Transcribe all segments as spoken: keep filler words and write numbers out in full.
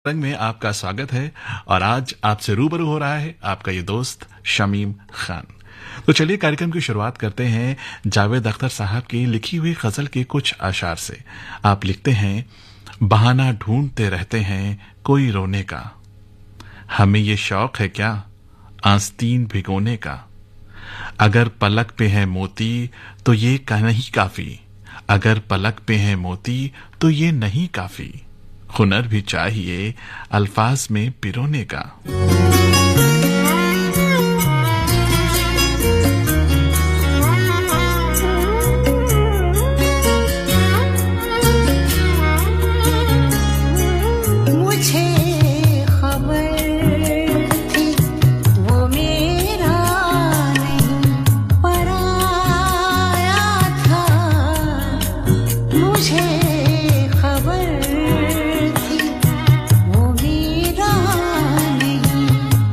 तरंग में आपका स्वागत है और आज आपसे रूबरू हो रहा है आपका ये दोस्त शमीम खान। तो चलिए कार्यक्रम की शुरुआत करते हैं जावेद अख्तर साहब की लिखी हुई गजल के कुछ अशार से। आप लिखते हैं, बहाना ढूंढते रहते हैं कोई रोने का, हमें ये शौक है क्या आस्तीन भिगोने का। अगर पलक पे है मोती तो ये नहीं काफी, अगर पलक पे है मोती तो ये नहीं काफी। हुनर भी चाहिए अल्फाज में पिरोने का। खबर थी वो मेरा नहीं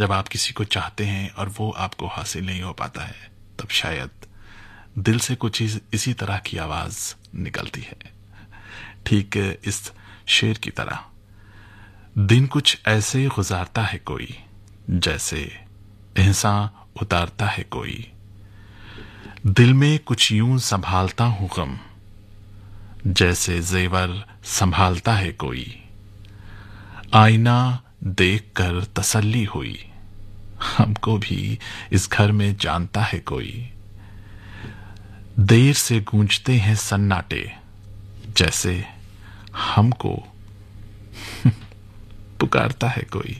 जब आप किसी को चाहते हैं और वो आपको हासिल नहीं हो पाता है, तब शायद दिल से कुछ इस, इसी तरह की आवाज निकलती है, ठीक इस शेर की तरह। दिन कुछ ऐसे गुजारता है कोई, जैसे एहसान उतारता है कोई। दिल में कुछ यूं संभालता हूं गम, जैसे जेवर संभालता है कोई। आईना देखकर तसल्ली हुई, हमको भी इस घर में जानता है कोई। देर से गूंजते हैं सन्नाटे, जैसे हमको पुकारता है कोई।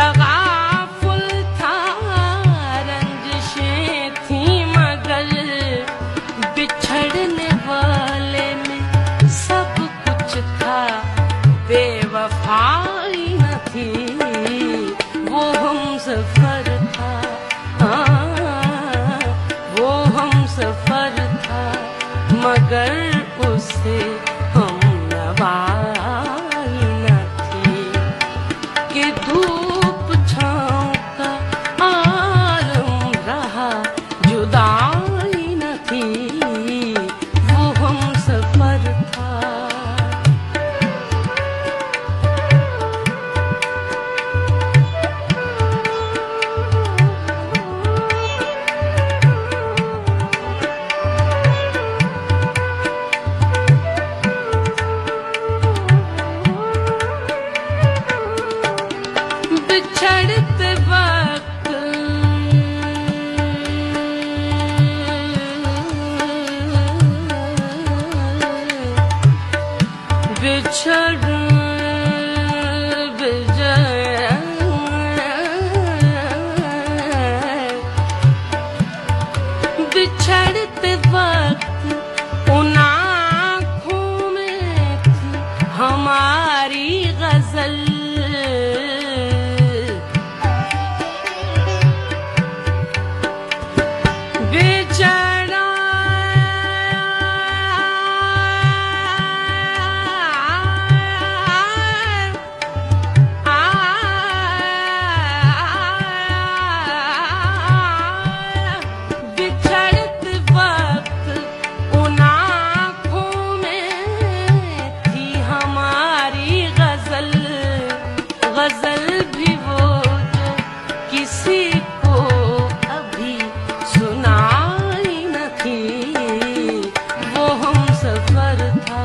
तगाफुल था, रंजिशें थी मगर बिछड़ने वाले में सब कुछ था, बेवफाई न थी, वो हम सफर था, हाँ, वो हम सफर था, मगर उसे हम नवाई न थी, कि धूप छाँव का आलम रहा, जुदाई न थी, वो हम सफर था। बिछड़ते वक्त बिछड़ बिछड़ते वक्त उन आँखों में थी हमारी गजल, बेचारा बिछड़ते वक्त उन आँखों में थी हमारी गजल, गजल भी वो जो किसी को अभी सुनाई न थी, वो हम सफर था,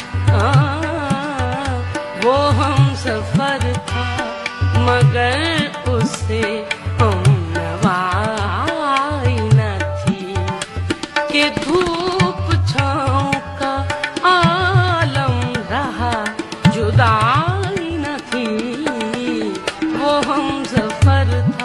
हाँ, वो हम सफर था, मगर उसे हम नवाई न थी, कि धूप छाँव का आलम रहा, जुदाई न थी, वो हम सफर था।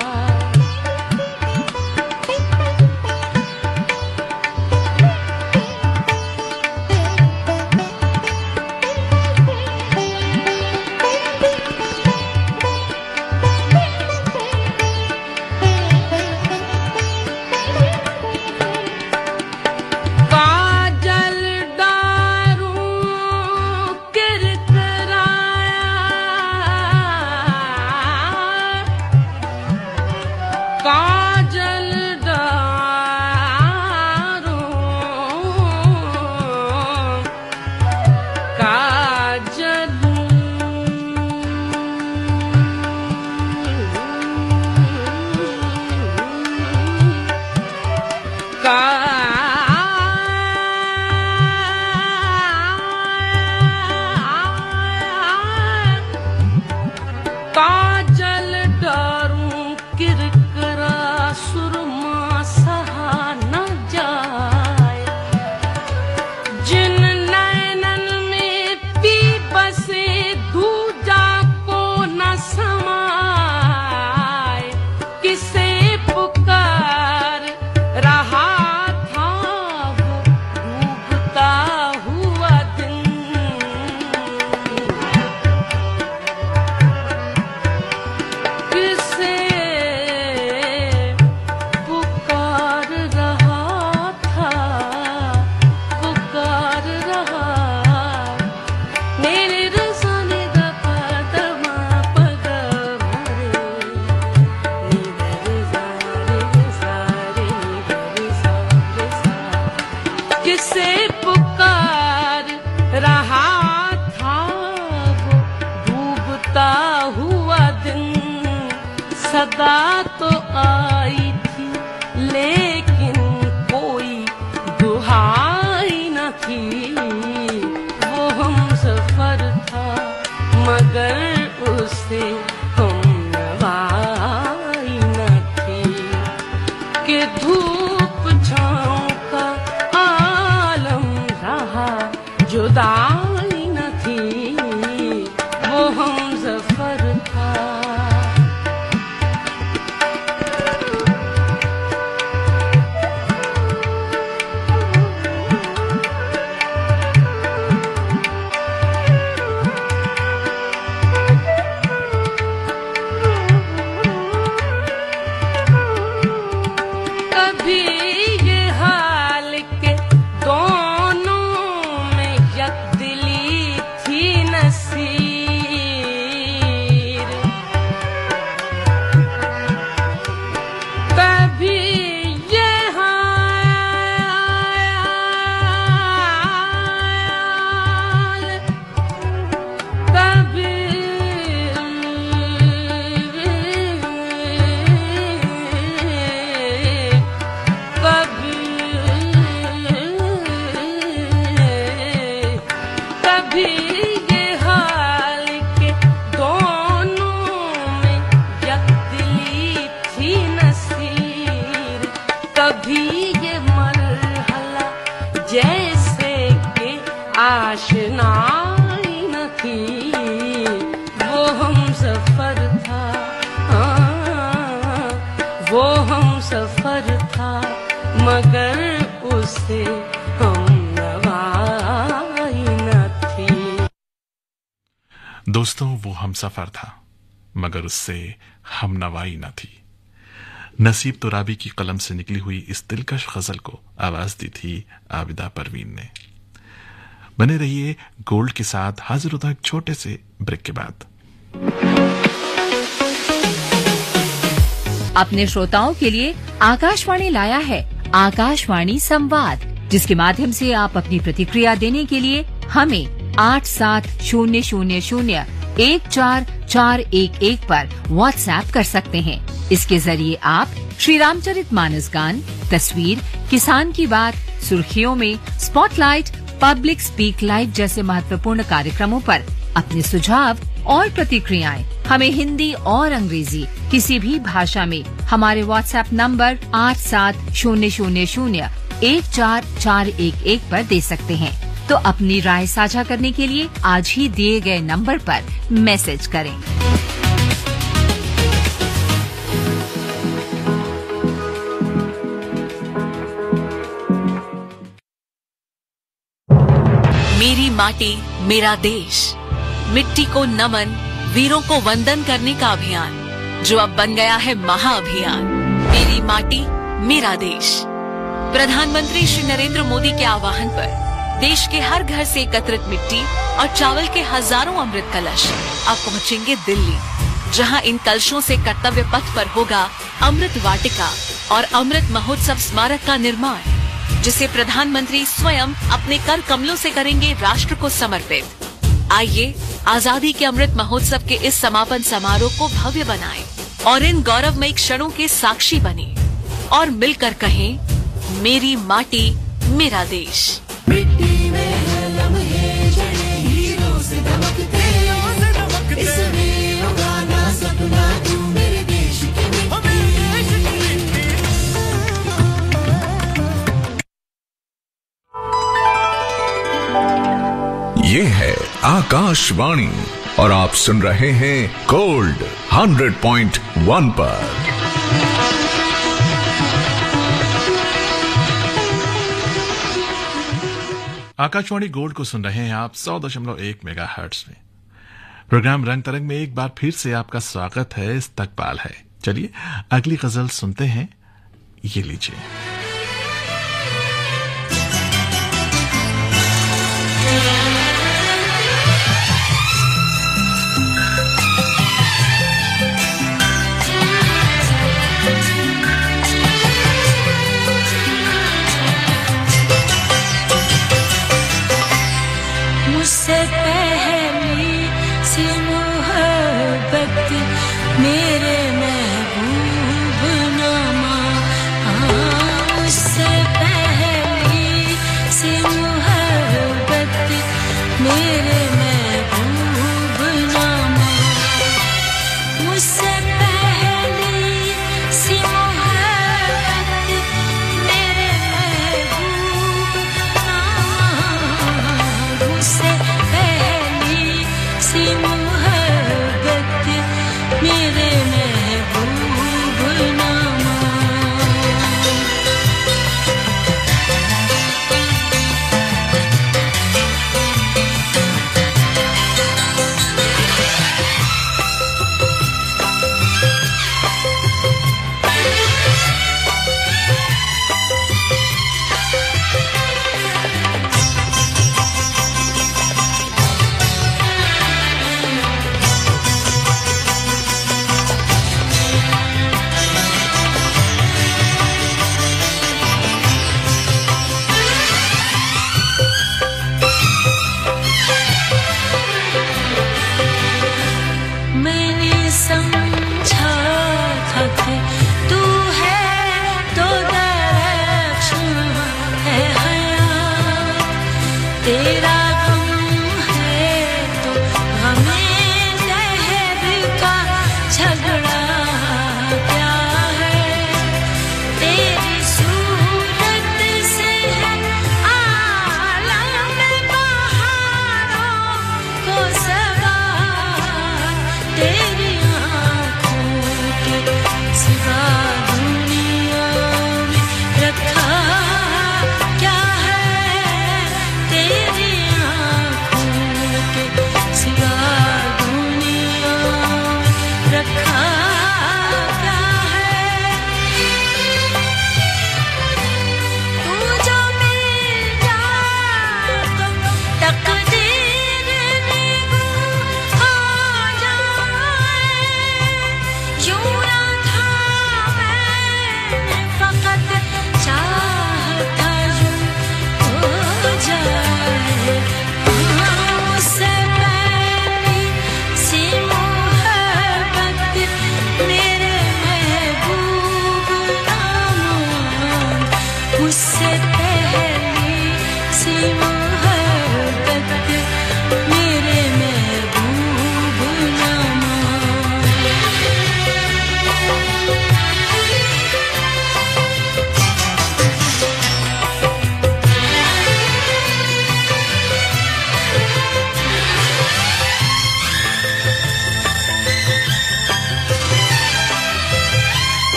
काजल डारूं किरकिराया, काजल डारूं, काजल का काजल डारूं किरकिरा, सुरमा सहा न जाए, जिन नैनन में पी बसे दूजा को न समाए, किसे पुकार रहा था वो डूबता हुआ दिन, किसे पुकार रहा था, पुकार रहा, मेरे रसाने दा पदमा पगा मरे, निगर सारे सारे निगर सारे सारे, किसे पुकार रहा था वो डूबता हुआ दिन, सदा तो आई थी लेकिन कोई दुहाई न थी, वो हम सफर था, मगर उसे हम नवाई न थी, कि धूप छाँव का आलम रहा, जुदाई न थी, वो हम सफर था। वो हम सफर था मगर उससे हम नवाई न थी। दोस्तों वो हम सफर था मगर उससे हम नवाई न थी। नसीब तुराबी की कलम से निकली हुई इस दिलकश गजल को आवाज दी थी आबिदा परवीन ने। बने रहिए गोल्ड के साथ, हाजिर होता एक छोटे से ब्रेक के बाद। अपने श्रोताओं के लिए आकाशवाणी लाया है आकाशवाणी संवाद, जिसके माध्यम से आप अपनी प्रतिक्रिया देने के लिए हमें आठ सात शून्य शून्य शून्य एक चार चार एक एक पर व्हाट्सएप कर सकते हैं। इसके जरिए आप श्री रामचरित मानस गान, तस्वीर, किसान की बात, सुर्खियों में स्पॉटलाइट, पब्लिक स्पीक लाइव जैसे महत्वपूर्ण कार्यक्रमों पर अपने सुझाव और प्रतिक्रियाएं हमें हिंदी और अंग्रेजी किसी भी भाषा में हमारे व्हाट्सएप नंबर आठ सात शून्य शून्य शून्य एक चार चार एक एक पर दे सकते हैं। तो अपनी राय साझा करने के लिए आज ही दिए गए नंबर पर मैसेज करें। मेरी माटी मेरा देश, मिट्टी को नमन, वीरों को वंदन करने का अभियान जो अब बन गया है महाअभियान। मेरी माटी मेरा देश। प्रधानमंत्री श्री नरेंद्र मोदी के आह्वान पर देश के हर घर से एकत्रित मिट्टी और चावल के हजारों अमृत कलश अब पहुंचेंगे दिल्ली, जहां इन कलशों से कर्तव्य पथ पर होगा अमृत वाटिका और अमृत महोत्सव स्मारक का निर्माण, जिसे प्रधानमंत्री स्वयं अपने कर कमलों से करेंगे राष्ट्र को समर्पित। आइए आजादी के अमृत महोत्सव के इस समापन समारोह को भव्य बनाएं और इन गौरवमयी क्षणों के साक्षी बने और मिलकर कहें, मेरी माटी मेरा देश। मिट्टी में है लम्हे जड़े हीरों से दमकते, इसमें उगाना सपना तू मेरे देश की मिट्टी। ये है आकाशवाणी और आप सुन रहे हैं गोल्ड हंड्रेड पॉइंट वन पर। आकाशवाणी गोल्ड को सुन रहे हैं आप सौ दशमलव एक मेगा हर्ट्ज में। प्रोग्राम रंग तरंग में एक बार फिर से आपका स्वागत है, इस्तकबाल है। चलिए अगली गजल सुनते हैं, ये लीजिए। मुझसे पहली सी मोहब्बत मेरे महबूब नामा।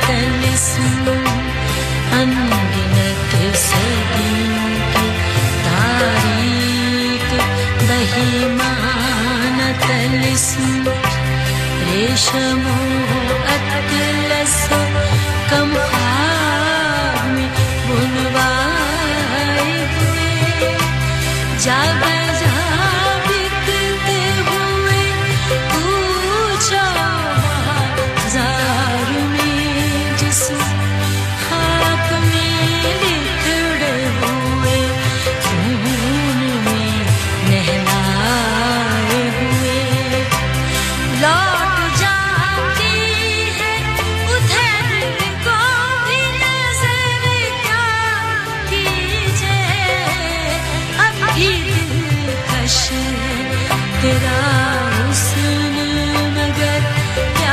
तलिस्म अनगिनत सदियों की तारीख बहिमान तलिस्म रेशमो अतलसो कम ख्वाब में बुनवाए हुए जा बजा बिकते हुए पूछो बाजार में जिस खाक में लिखड़े हुए खून में नहलाए हुए लौट जाती है उधर को भी नजर क्या कीजिए अब भी दिलकश तेरा हुस्न मगर क्या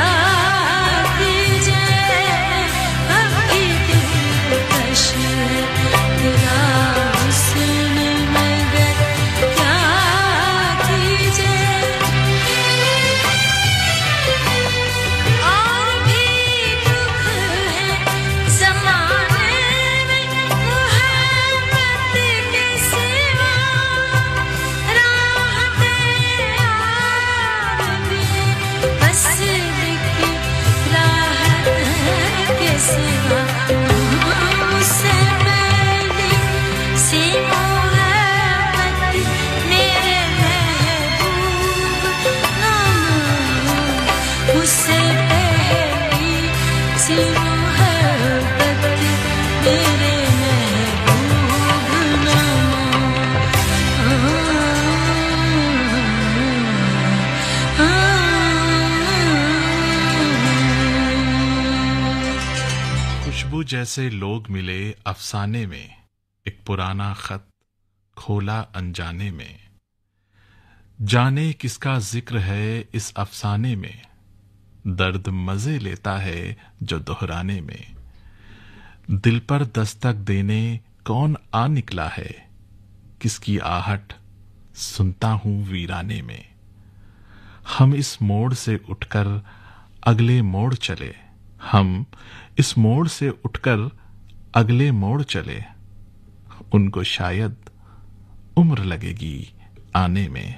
कीजिए अब भी दिलकश तेरा हुस्न मगर क्या कीजिए और भी दुख है ज़माने में मोहब्बत के सिवा राहते यार भी बस दिखी राहत के सिवा उससे पहले सी मोहब्बत मेरे महबूब नाम उससे पहली सी मोहब्बत मेरे महबूब नाम। खुशबू जैसे लोग मिले अफसाने में, एक पुराना खत खोला अनजाने में। जाने किसका जिक्र है इस अफसाने में, दर्द मजे लेता है जो दोहराने में। दिल पर दस्तक देने कौन आ निकला है, किसकी आहट सुनता हूं वीराने में। हम इस मोड़ से उठकर अगले मोड़ चले, हम इस मोड़ से उठकर अगले मोड़ चले। उनको शायद उम्र लगेगी आने में।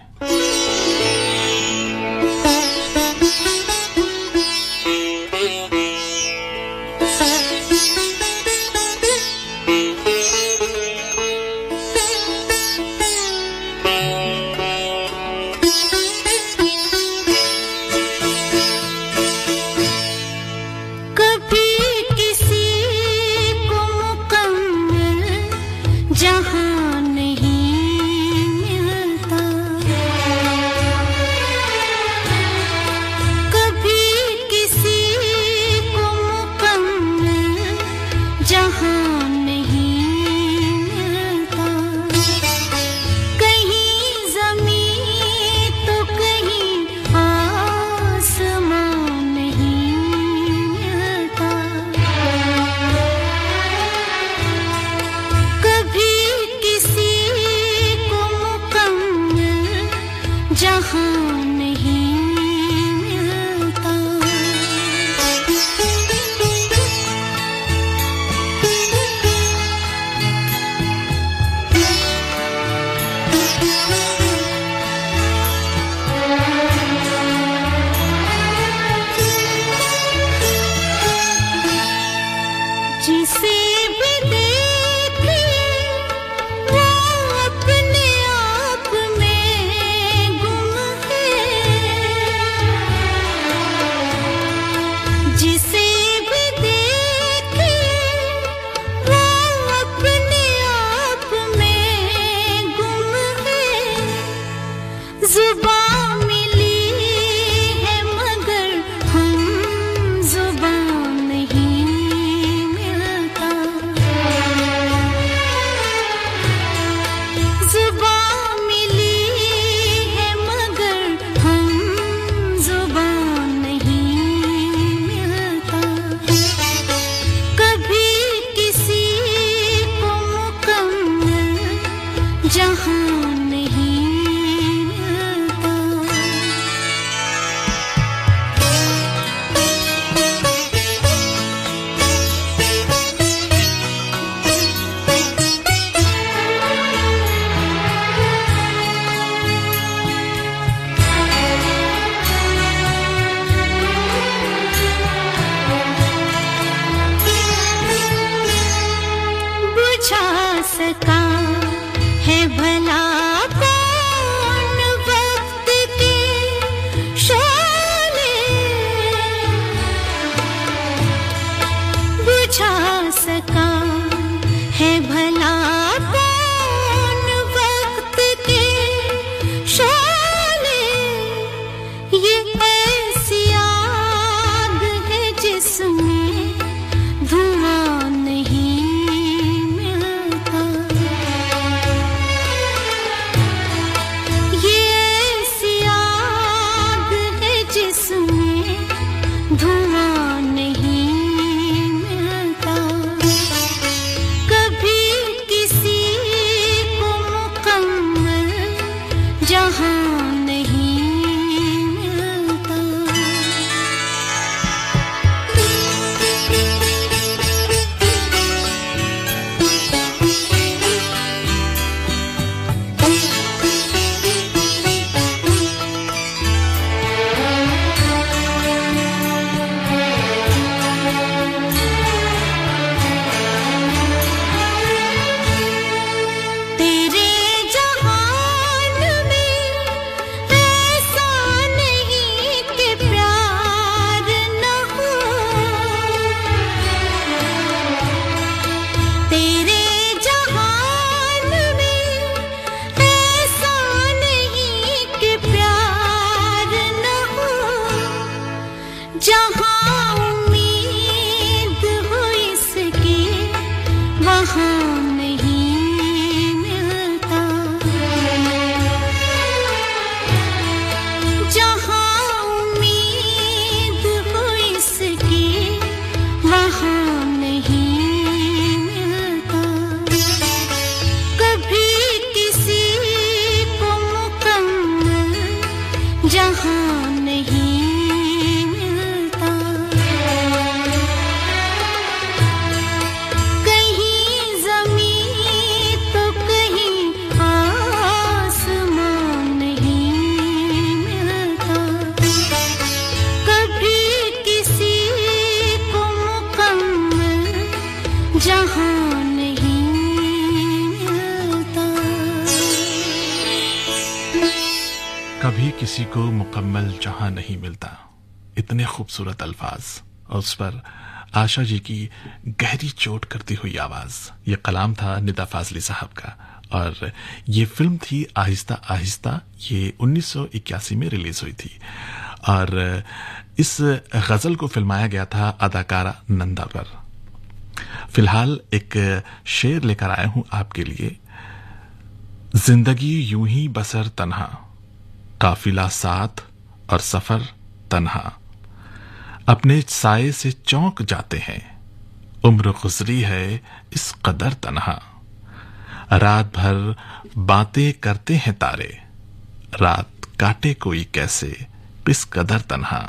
कभी किसी को मुकम्मल जहां नहीं मिलता सका है भला कौन वक्त के शोले बुझा सका है भला कौन वक्त के शोले ये ऐसी आग है जिसमें धुआं नहीं मिलता ये ऐसी आग है जिसमें धुआं नहीं मिलता कभी किसी को मुकम्मल जहां नहीं मिलता तेरे जहान में ऐसा नहीं कि प्यार न हो तेरे जहान में ऐसा नहीं कि प्यार न हो जहां उम्मीद हो इसकी वहां नहीं मिलता जहां उम्मीद हो इसकी वहां नहीं मिलता कभी किसी को मुकम्मल जहां नहीं मिलता कहीं ज़मीं तो कहीं आसमान नहीं मिलता कभी किसी को मुकम्मल जहां नहीं मिलता कभी किसी को मुकम्मल जहां नहीं मिलता। इतने खूबसूरत अल्फाज और उस पर आशा जी की गहरी चोट करती हुई आवाज। ये कलाम था निदा फाजली साहब का और ये फिल्म थी आहिस्ता आहिस्ता। ये उन्नीस सौ इक्यासी में रिलीज हुई थी और इस गजल को फिल्माया गया था अदाकारा नंदा पर। फिलहाल एक शेर लेकर आया हूं आपके लिए। जिंदगी यूं ही बसर तन्हा, काफिला साथ और सफर तन्हा, अपने साये से चौंक जाते हैं, उम्र गुजरी है इस कदर तन्हा, रात भर बातें करते हैं तारे, रात काटे कोई कैसे किस कदर तन्हा।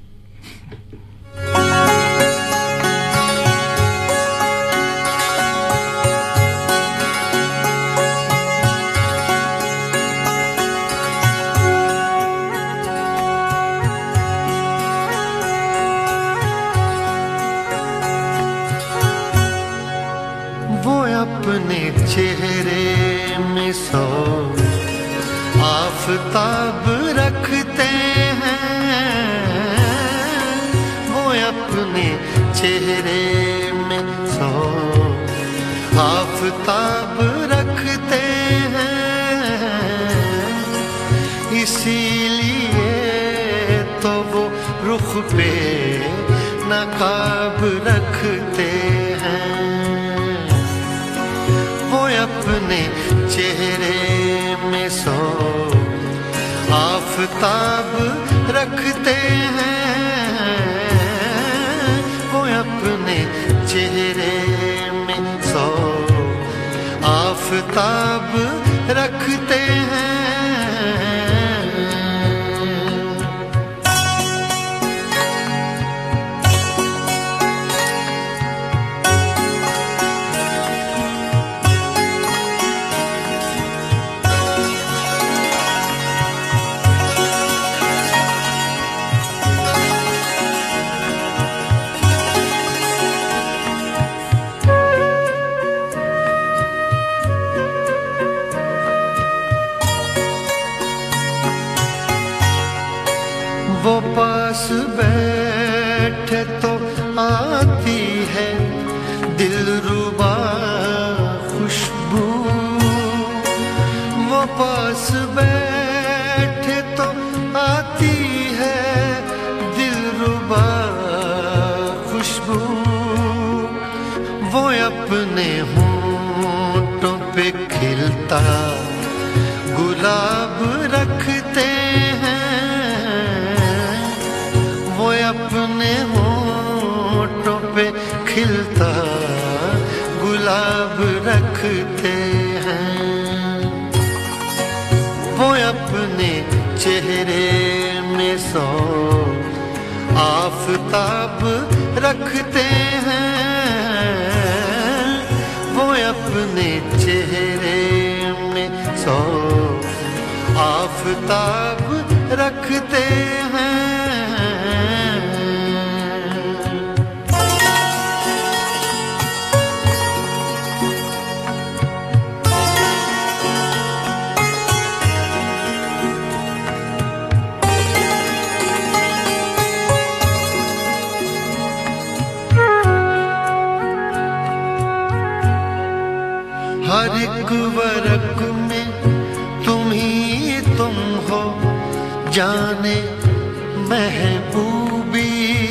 वो अपने चेहरे में सौ आफताब रखते हैं, वो अपने चेहरे में सौ आफताब रखते हैं, इसीलिए तो वो रुख पे नकाब रखते हैं। वो अपने चेहरे में सौ आफताब रखते हैं, वो अपने चेहरे में सौ आफताब रखते हैं। दिलरुबा खुशबू, वो पास बैठे तो आती है दिलरुबा खुशबू, वो अपने होंठों पे खिलता गुलाब रखते हैं, वो अपने होंठों पे खिलता गुलाब रखते हैं, वो अपने चेहरे में सौ आफताब रखते हैं, वो अपने चेहरे में सौ आफताब रखते हैं। हर एक वर्क में तुम ही तुम हो जाने महबूबी,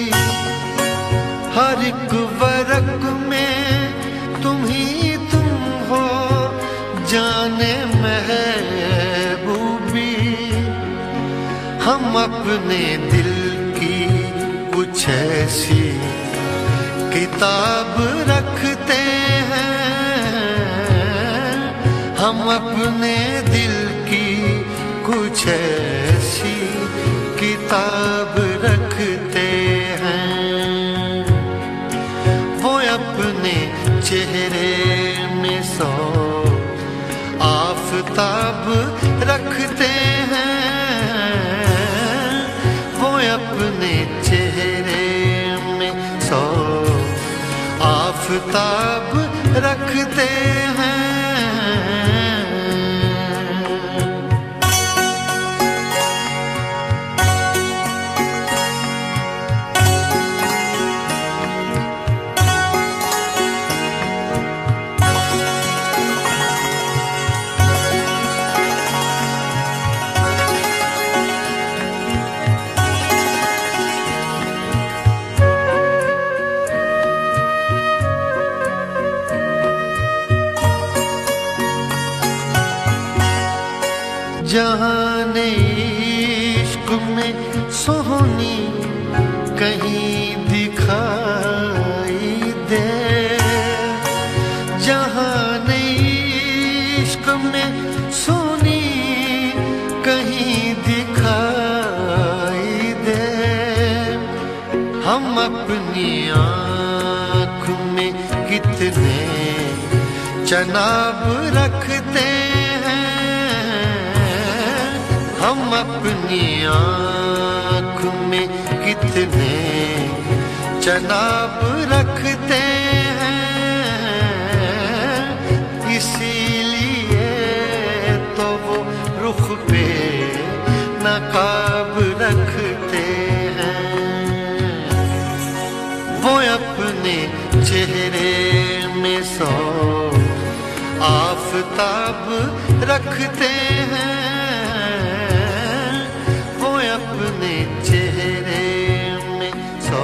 हर एक वर्क में तुम ही तुम हो जाने महबूबी, हम अपने दिल की कुछ ऐसी किताब रखते हैं, हम अपने दिल की कुछ ऐसी किताब रखते हैं, वो अपने चेहरे में सौ आफताब रखते हैं, वो अपने चेहरे में सौ आफताब रखते हैं। जहान इश्क में सोहनी कहीं दिखाई दे, जहान इश्क में सोहनी कहीं दिखाई दे, हम अपनी आँख में कितने चनाब रखते हैं, हम अपनी आँख में कितने चनाब रखते हैं, इसीलिए तो वो रुख पे नकाब रखते हैं, वो अपने चेहरे में सौ आफताब रखते हैं, अपने चेहरे में सौ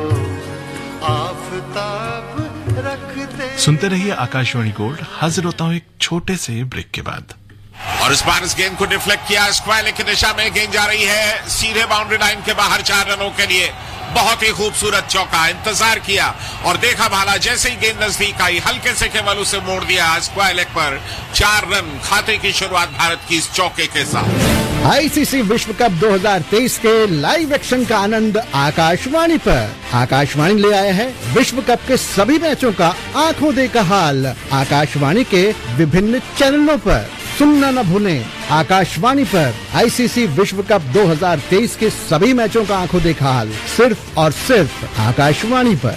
आफताब रखते। सुनते रहिए आकाशवाणी गोल्ड। हाजिर होता हूं एक छोटे से ब्रेक के बाद। और इस बार इस गेंद को डिफ्लेक्ट किया, स्क्वायर लेग की दिशा में गेंद जा रही है सीधे बाउंड्री लाइन के बाहर चार रनों के लिए। बहुत ही खूबसूरत चौका, इंतजार किया और देखा भाला, जैसे ही गेंद नजदीक आई हल्के से केवल उसे मोड़ दिया स्क्वायर लेग पर। चार रन, खाते की शुरुआत भारत की इस चौके के साथ। आईसीसी विश्व कप दो हज़ार तेईस के लाइव एक्शन का आनंद आकाशवाणी पर। आकाशवाणी ले आया है विश्व कप के सभी मैचों का आंखों देखा हाल आकाशवाणी के विभिन्न चैनलों पर। सुनना न भूलें, आकाशवाणी पर आईसीसी विश्व कप दो हज़ार तेईस के सभी मैचों का आंखों देखा हाल सिर्फ और सिर्फ आकाशवाणी पर।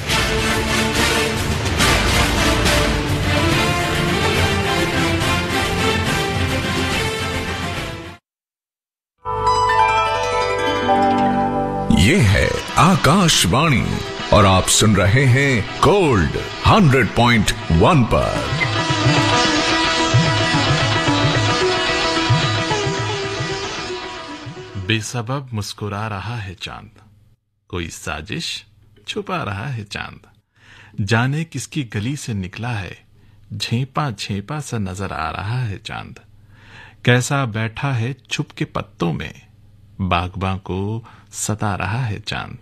ये है आकाशवाणी और आप सुन रहे हैं गोल्ड हंड्रेड पॉइंट वन पर। बेसबब मुस्कुरा रहा है चांद, कोई साजिश छुपा रहा है चांद, जाने किसकी गली से निकला है, झेपा झेपा सा नजर आ रहा है चांद, कैसा बैठा है छुप के पत्तों में, बागबां को सता रहा है चांद।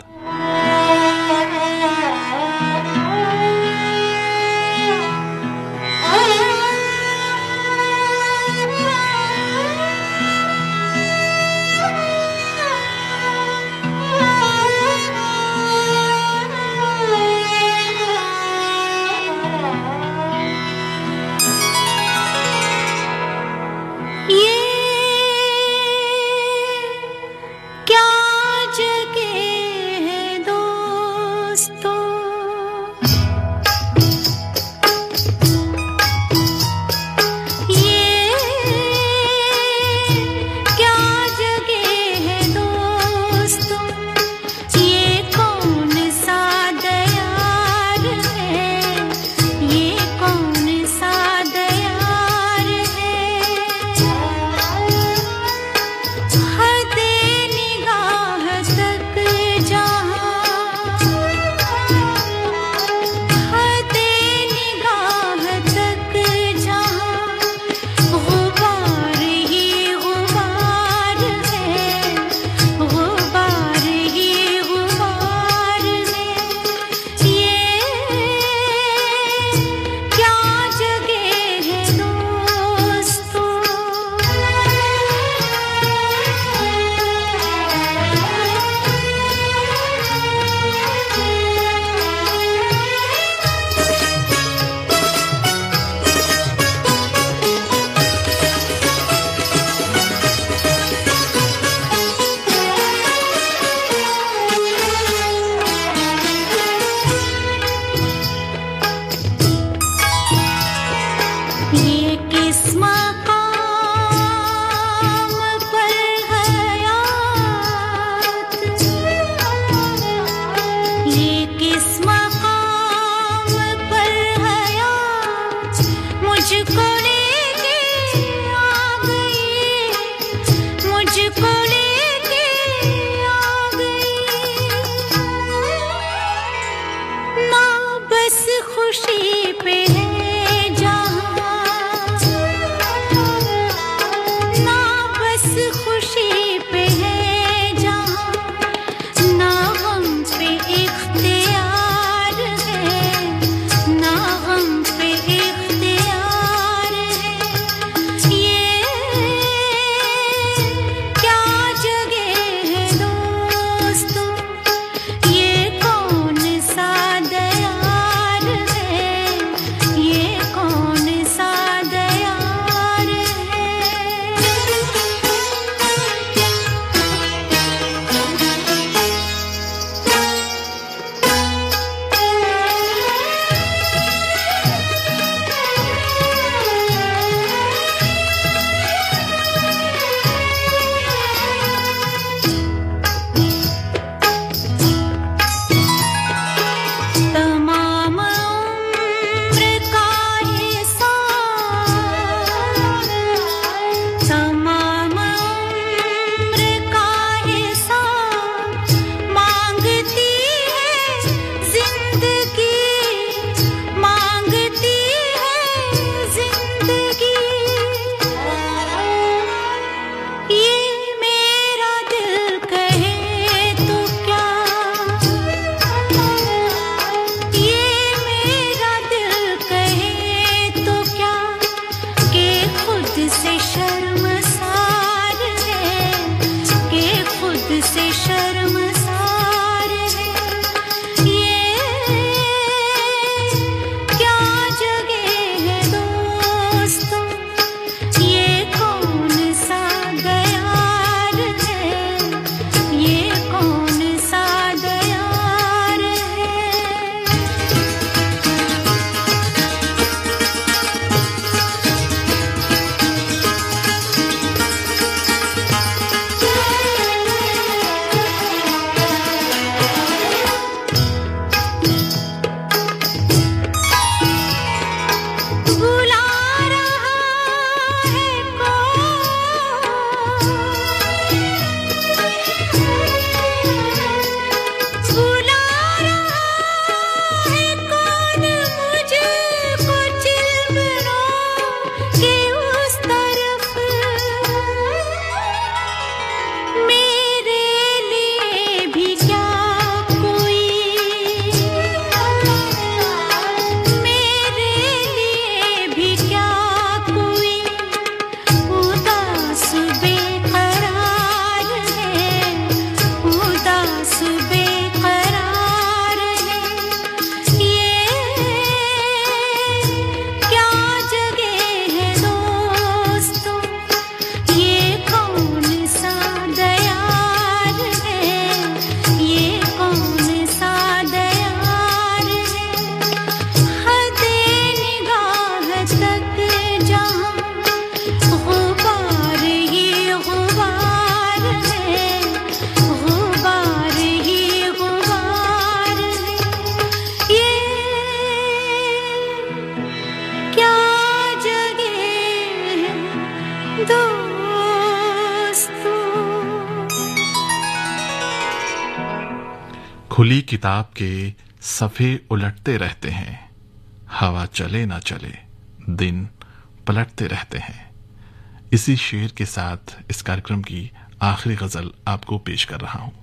खुली किताब के सफ़े उलटते रहते हैं, हवा चले ना चले दिन पलटते रहते हैं। इसी शेर के साथ इस कार्यक्रम की आखिरी गजल आपको पेश कर रहा हूं।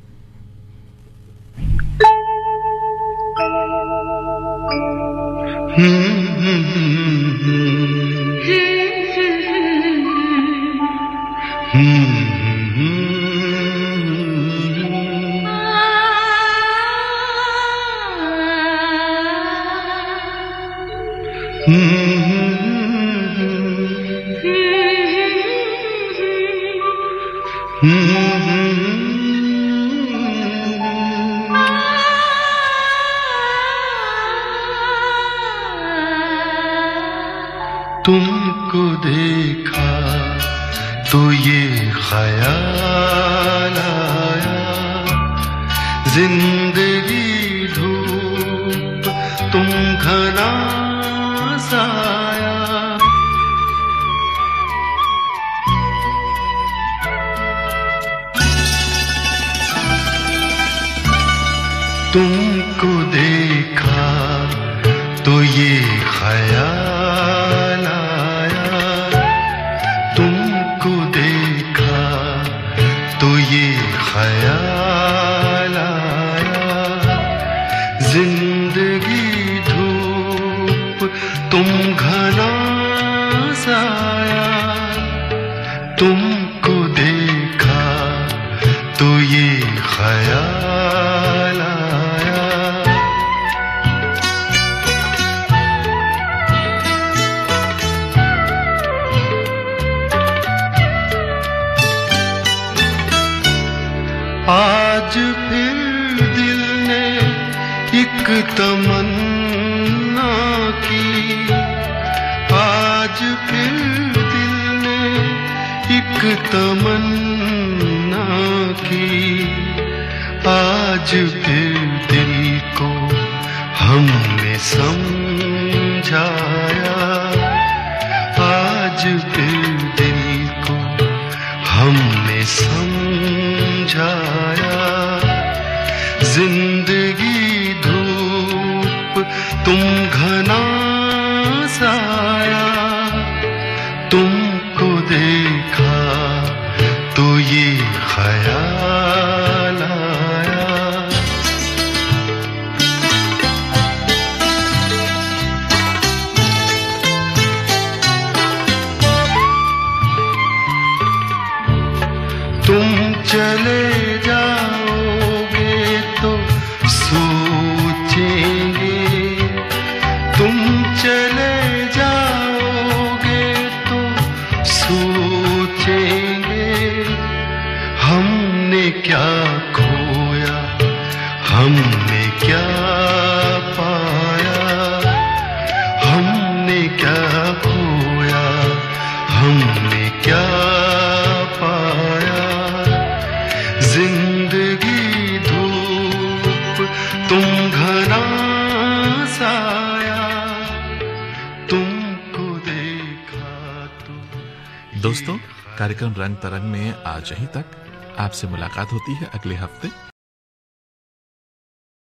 तुमको देखा तो ये ख्याल आया, जिंदगी धूप तुम घना साया। तुमको देखा तो ये ख्याल आया, तुमको देखा तो ये ख्याल आया, जिंदगी धूप तुम घना साया। तुमको देखा तो ये ख्याल आया। आज फिर दिल ने एक तमन्ना की, आज फिर दिल ने एक तमन्ना की, आज फिर दिल को हमने समझाया, आज फिर दिल को हमने समझाया। जिंदगी धूप तुम घना साया, तुमको देखा तो ये ख्याल आया। तुम चले जाओगे तो सोचेंगे, तुम चले जाओगे तो सोचेंगे, हमने क्या खोया हमने क्या पाया, हमने क्या खोया हमने क्या पाया। जिंदगी धूप तुम घना साया, तुमको देखा तो। दोस्तों, कार्यक्रम रंग तरंग में आज यहीं तक। आपसे मुलाकात होती है अगले हफ्ते।